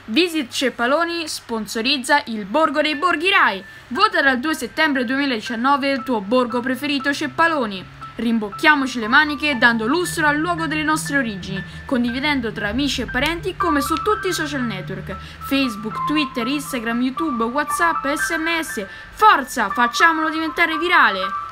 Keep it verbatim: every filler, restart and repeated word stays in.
Visit Ceppaloni sponsorizza il Borgo dei Borghi Rai. Vota dal due settembre duemiladiciannove il tuo borgo preferito Ceppaloni. Rimbocchiamoci le maniche dando lustro al luogo delle nostre origini, condividendo tra amici e parenti come su tutti i social network, Facebook, Twitter, Instagram, YouTube, WhatsApp, S M S. Forza, facciamolo diventare virale!